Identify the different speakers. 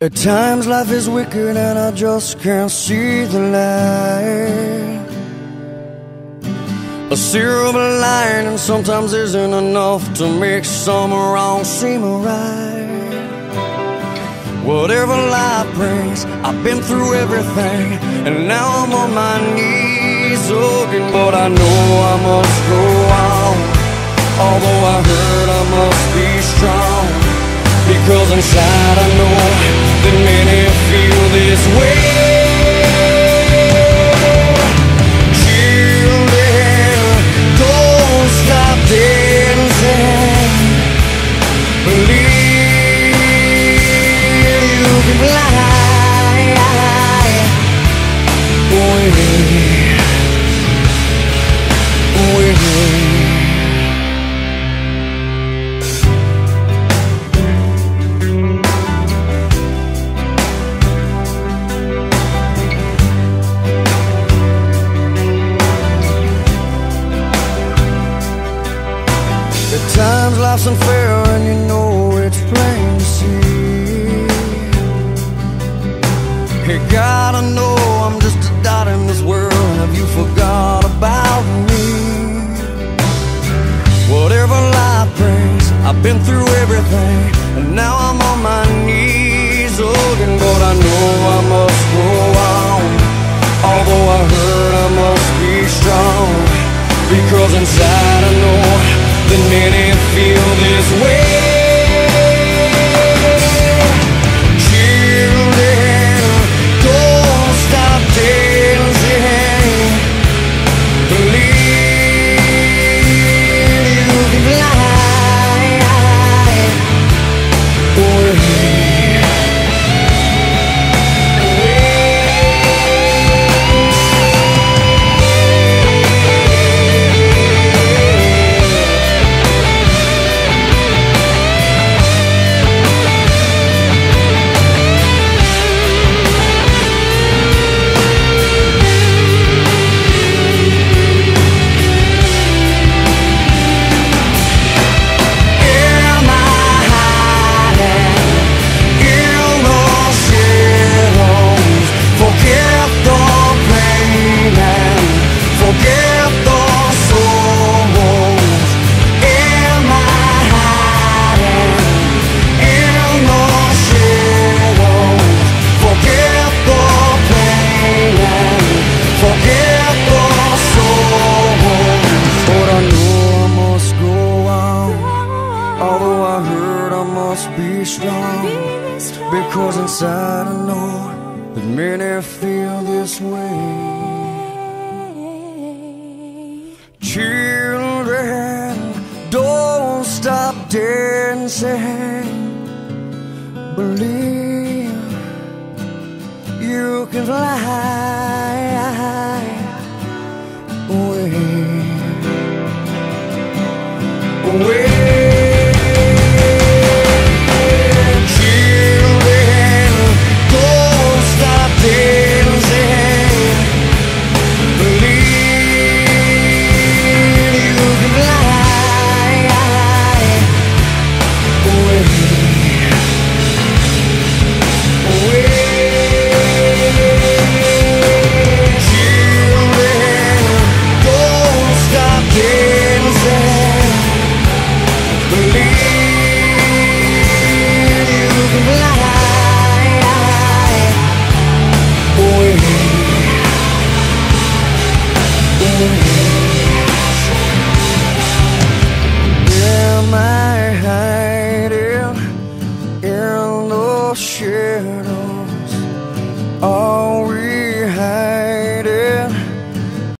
Speaker 1: At times life is wicked and I just can't see the light. A silver lining sometimes isn't enough to make some wrong seem right. Whatever life brings, I've been through everything, and now I'm on my knees looking. But I know I must go on. Although I hurt, I must be strong, because inside I know that many feel this way. Children, don't stop dancing. Believe you can fly away. At times life's unfair and you know it's plain to see. You gotta know I'm just a dot in this world. Have you forgot about me? Whatever life brings, I've been through everything, and now I'm on my knees looking. But I know I must go on. Although I hurt, I must be strong, because inside I know that many feel this way. Children, don't stop dancing. Believe you can fly away. Be strong, because inside I know that many feel this way. Children, don't stop dancing. Believe you can fly away, away. Am I hiding in the shadows? Are we hiding?